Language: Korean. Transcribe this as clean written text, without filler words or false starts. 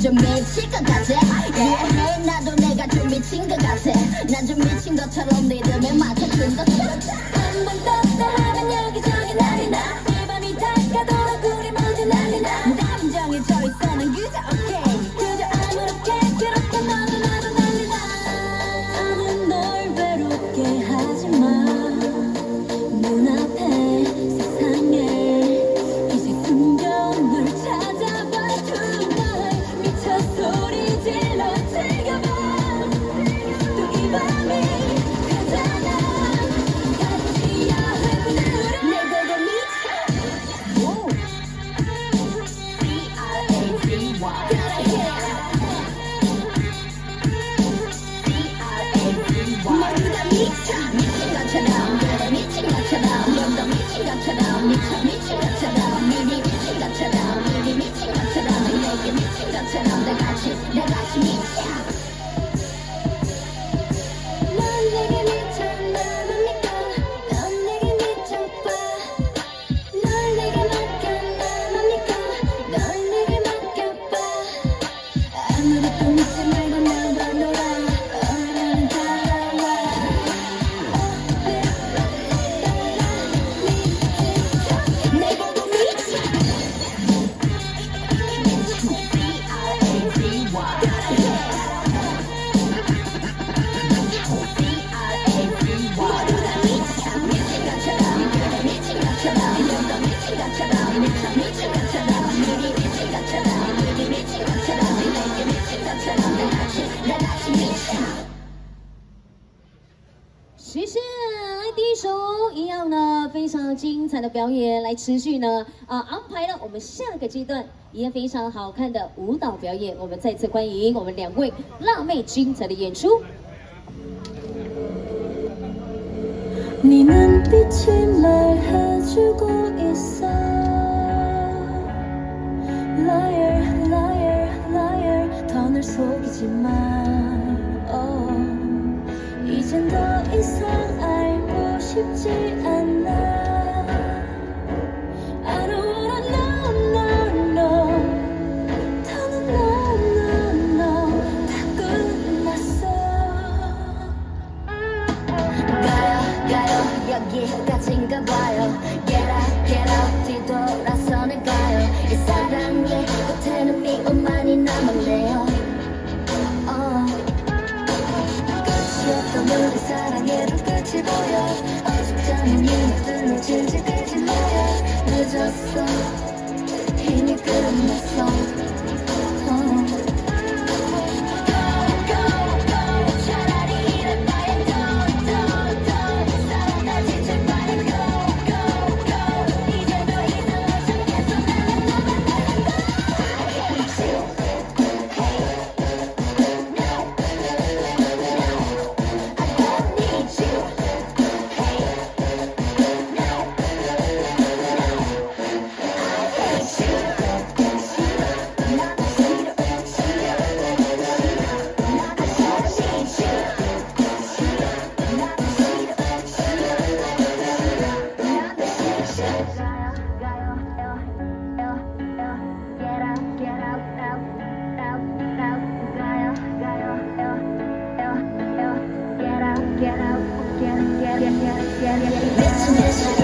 좀 미칠 것 같아. yeah. 나도 내가 좀 미친 것 같아. 난 좀 미친 것처럼 리듬에 맞춰준 것처럼. 한번 떴다 하면 여기저기 난리 나. 이 밤이 다가도록 우리 모두 난리 나. 감정이 져 있어 난 그저 오케이. 그저 아무렇게 그렇게 너도 나도 난리 나. 나는 널 외롭게 하지 마. 눈앞에 세상에 이제 숨겨온 널 찾아봐. Tonight 미쳐 소리 질러 즐겨봐. 또 이 밤이 가잖아. 가지야 해 그대로 내 보고 미쳐. B-R-A-D-Y 모두 다 미쳐. 미친 것처럼 그래 미친 것처럼 넌 미친 것처럼 미쳐 미친 것처럼 미리 미친 것처럼 미리 미친 것처럼 내게 미친 것처럼 다 같이 미쳐. 넌 내게 미쳐 나만 믿고 넌 내게 미쳐봐. 널 내게 맡겨 나만 믿고 널 내게 맡겨봐. 아무것도 믿지 말고 나와 놀아. 얼른 따라와. 내 보고 미쳐. 모두 다 미쳐. 미친 것처럼 그래 미친 것처럼 넌 미친 것처럼 미쳐 미친 것처럼 미리 미친 것처럼 미리 미친 것처럼 내게 미친 것처럼 다 같이 미쳐. 谢谢，来第一首一样呢，非常精彩的表演，来持续呢安排了我们下个阶段一样非常好看的舞蹈表演，我们再次欢迎我们两位辣妹精彩的演出。 네 눈빛이 말해주고 있어. Liar, liar, liar. 더 널 속이지 마. 이젠 더 이상 알고 싶지 않아. I don't wanna know, no, no. 더는 no, no, no. 다 끝났어. 가요 여기까지인가 봐요. Get up 뒤돌아서는 가요. 이 사랑의 끝에는 미움만이 남았네요. 끝이었던 우리 사랑에도 끝이 보여. 어줍지 않은 이유들로 질질 끌지 마요. 늦었어 이미 끝났어. Get out, get out, get out.